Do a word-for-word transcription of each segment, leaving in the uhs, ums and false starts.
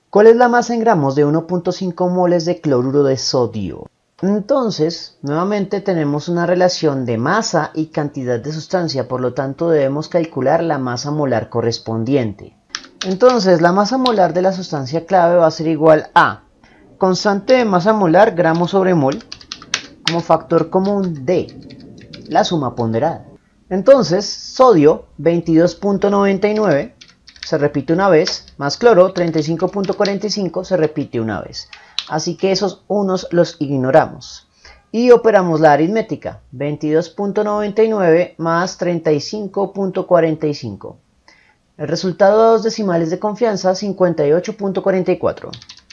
¿Cuál es la masa en gramos de uno punto cinco moles de cloruro de sodio? Entonces, nuevamente tenemos una relación de masa y cantidad de sustancia, por lo tanto debemos calcular la masa molar correspondiente. Entonces, la masa molar de la sustancia clave va a ser igual a constante de masa molar, gramo sobre mol, como factor común de la suma ponderada. Entonces, sodio, veintidós punto noventa y nueve, se repite una vez, más cloro, treinta y cinco punto cuarenta y cinco, se repite una vez. Así que esos unos los ignoramos. Y operamos la aritmética, veintidós punto noventa y nueve más treinta y cinco punto cuarenta y cinco. El resultado a dos decimales de confianza, cincuenta y ocho punto cuarenta y cuatro.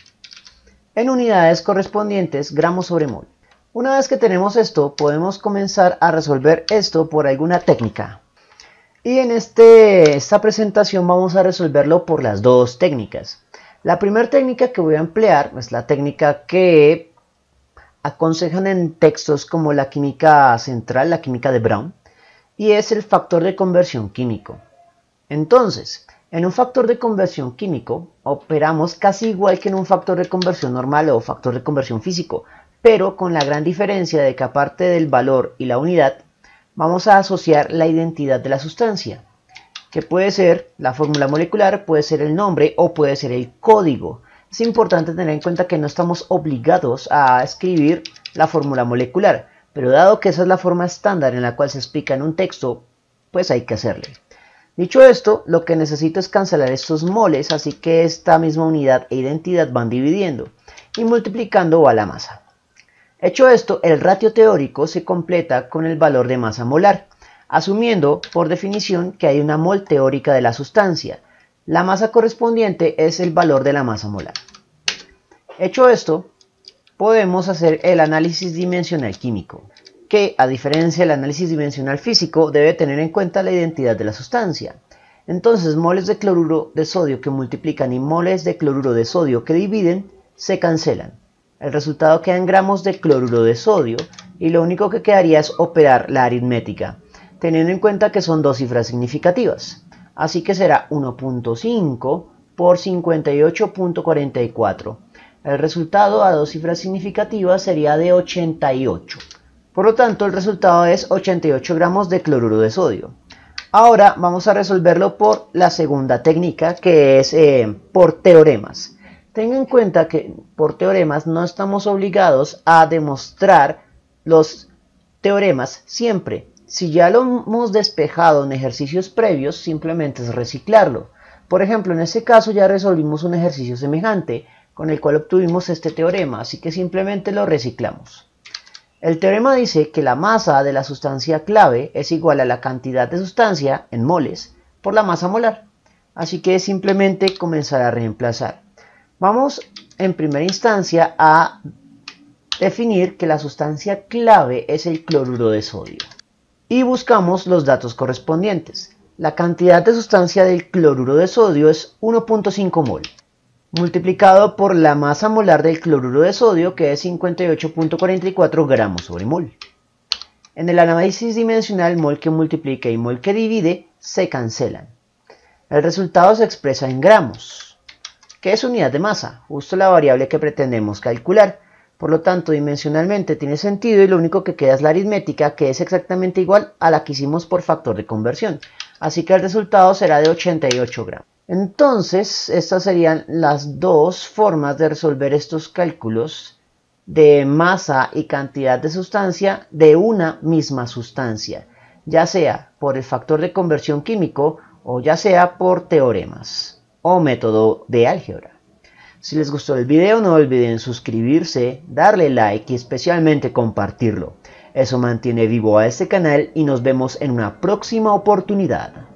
En unidades correspondientes, gramos sobre mol. Una vez que tenemos esto, podemos comenzar a resolver esto por alguna técnica. Y en este, esta presentación vamos a resolverlo por las dos técnicas. La primera técnica que voy a emplear es la técnica que aconsejan en textos como la química central, la química de Brown, y es el factor de conversión químico. Entonces, en un factor de conversión químico operamos casi igual que en un factor de conversión normal o factor de conversión físico, pero con la gran diferencia de que aparte del valor y la unidad, vamos a asociar la identidad de la sustancia, que puede ser la fórmula molecular, puede ser el nombre o puede ser el código. Es importante tener en cuenta que no estamos obligados a escribir la fórmula molecular, pero dado que esa es la forma estándar en la cual se explica en un texto, pues hay que hacerle. Dicho esto, lo que necesito es cancelar estos moles, así que esta misma unidad e identidad van dividiendo y multiplicando va la masa. Hecho esto, el ratio teórico se completa con el valor de masa molar, asumiendo por definición que hay una mol teórica de la sustancia. La masa correspondiente es el valor de la masa molar. Hecho esto, podemos hacer el análisis dimensional químico, que a diferencia del análisis dimensional físico debe tener en cuenta la identidad de la sustancia. Entonces, moles de cloruro de sodio que multiplican y moles de cloruro de sodio que dividen se cancelan. El resultado queda en gramos de cloruro de sodio y lo único que quedaría es operar la aritmética, teniendo en cuenta que son dos cifras significativas. Así que será uno punto cinco por cincuenta y ocho punto cuarenta y cuatro. El resultado a dos cifras significativas sería de ochenta y ocho. Por lo tanto, el resultado es ochenta y ocho gramos de cloruro de sodio. Ahora vamos a resolverlo por la segunda técnica, que es eh, por teoremas. Tengan en cuenta que por teoremas no estamos obligados a demostrar los teoremas siempre. Si ya lo hemos despejado en ejercicios previos, simplemente es reciclarlo. Por ejemplo, en este caso ya resolvimos un ejercicio semejante, con el cual obtuvimos este teorema, así que simplemente lo reciclamos. El teorema dice que la masa de la sustancia clave es igual a la cantidad de sustancia en moles por la masa molar. Así que simplemente comenzar a reemplazar. Vamos en primera instancia a definir que la sustancia clave es el cloruro de sodio. Y buscamos los datos correspondientes. La cantidad de sustancia del cloruro de sodio es uno punto cinco mol, multiplicado por la masa molar del cloruro de sodio, que es cincuenta y ocho punto cuarenta y cuatro gramos sobre mol. En el análisis dimensional, mol que multiplica y mol que divide se cancelan. El resultado se expresa en gramos, que es unidad de masa, justo la variable que pretendemos calcular. Por lo tanto, dimensionalmente tiene sentido y lo único que queda es la aritmética, que es exactamente igual a la que hicimos por factor de conversión. Así que el resultado será de ochenta y ocho gramos. Entonces, estas serían las dos formas de resolver estos cálculos de masa y cantidad de sustancia de una misma sustancia, ya sea por el factor de conversión químico o ya sea por teoremas o método de álgebra. Si les gustó el video, no olviden suscribirse, darle like y especialmente compartirlo. Eso mantiene vivo a este canal y nos vemos en una próxima oportunidad.